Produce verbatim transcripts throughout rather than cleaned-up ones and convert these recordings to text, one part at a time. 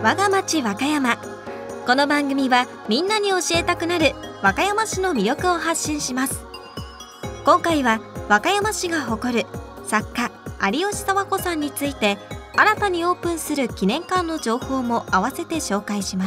我が町和歌山。この番組はみんなに教えたくなる和歌山市の魅力を発信します。今回は和歌山市が誇る作家有吉佐和子さんについて、新たにオープンする記念館の情報も合わせて紹介します。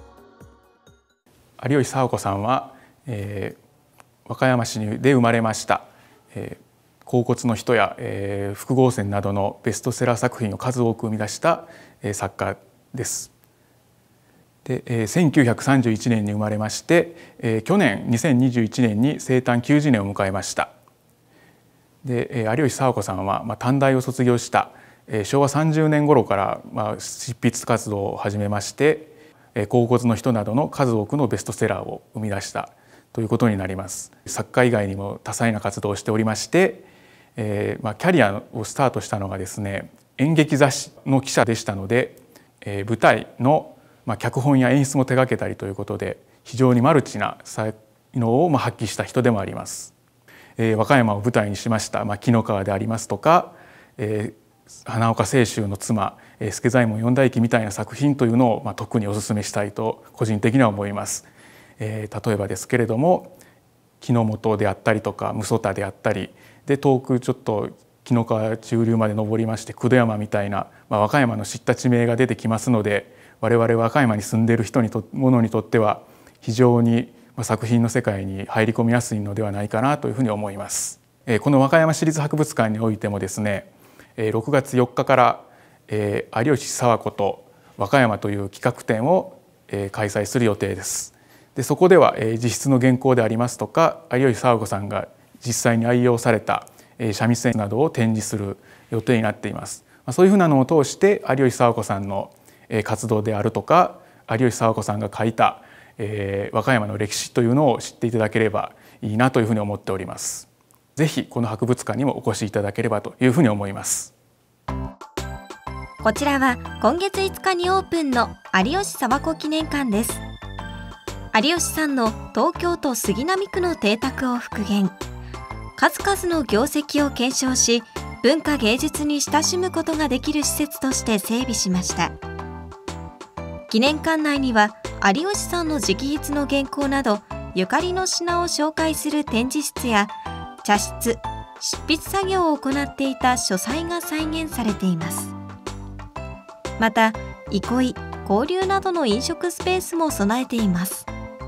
有吉佐和子さんは、えー、和歌山市で生まれました。えー甲骨の人や、えー、複合線などのベストセラー作品を数多く生み出した、えー、作家です。で、えー、せんきゅうひゃくさんじゅういちねんに生まれまして、えー、去年にせんにじゅういちねんに生誕きゅうじゅうねんを迎えました。で、えー、有吉佐和子さんは、まあ、短大を卒業した、えー、しょうわさんじゅうねん頃から、まあ、執筆活動を始めまして、えー、甲骨の人などの数多くのベストセラーを生み出したということになります。作家以外にも多彩な活動をしておりまして、えーまあ、キャリアをスタートしたのがですね、演劇雑誌の記者でしたので、えー、舞台の、まあ、脚本や演出も手掛けたりということで、非常にマルチな才能を、まあ、発揮した人でもあります。えー、和歌山を舞台にしました、まあ、紀の川でありますとか、えー、花岡清舟の妻、えー、助左衛門四代記みたいな作品というのを、まあ、特にお勧めしたいと個人的には思います。えー、例えばですけれども、木の本であったりとか六十田であったりで、遠くちょっと紀の川中流まで登りまして九度山みたいな、まあ、和歌山の知った地名が出てきますので、我々和歌山に住んでいる人にと者にとっては非常に作品の世界に入り込みやすいのではないかなというふうに思います。この和歌山市立博物館においてもですね、ろくがつよっかから有吉佐和子と和歌山という企画展を開催する予定です。でそこでは自筆の原稿でありますとか、有吉佐和子さんが実際に愛用された三味線などを展示する予定になっています。そういうふうなのを通して有吉佐和子さんの活動であるとか、有吉佐和子さんが書いた和歌山の歴史というのを知っていただければいいなというふうに思っております。ぜひこの博物館にもお越しいただければというふうに思います。 こちらは今月いつかにオープンの有吉佐和子記念館です。有吉さんの東京都杉並区の邸宅を復元、数々の業績を検証し、文化芸術に親しむことができる施設として整備しました。記念館内には有吉さんの直筆の原稿などゆかりの品を紹介する展示室や、茶室、執筆作業を行っていた書斎が再現されています。また憩い、交流などの飲食スペースも備えています。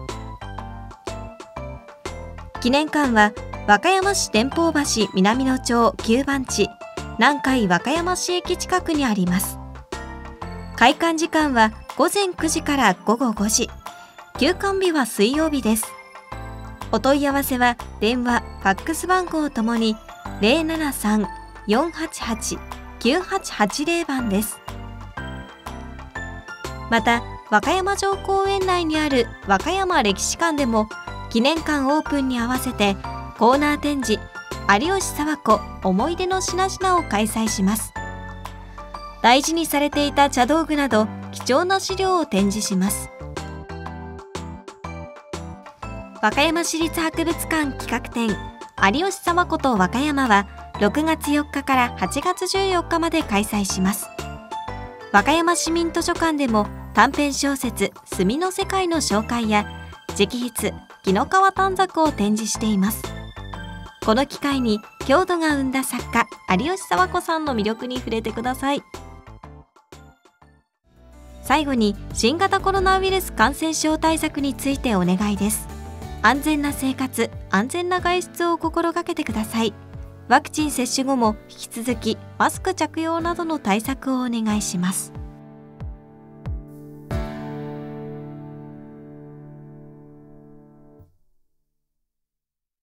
記念館は和歌山市天保橋南野町きゅうばん地、南海和歌山市駅近くにあります。開館時間はごぜんくじからごごごじ、休館日は水曜日です。お問い合わせは電話、ファックス番号ともに ゼロななさん よんはちはち きゅうはちはちゼロ 番です。また和歌山城公園内にある和歌山歴史館でも、記念館オープンに合わせてコーナー展示有吉佐和子思い出の品々を開催します。大事にされていた茶道具など貴重な資料を展示します。和歌山市立博物館企画展有吉佐和子と和歌山はろくがつよっかからはちがつじゅうよっかまで開催します。和歌山市民図書館でも短編小説墨の世界の紹介や直筆紀の川短冊を展示しています。この機会に郷土が生んだ作家有吉佐和子さんの魅力に触れてください。最後に新型コロナウイルス感染症対策についてお願いです。安全な生活、安全な外出を心がけてください。ワクチン接種後も引き続きマスク着用などの対策をお願いします。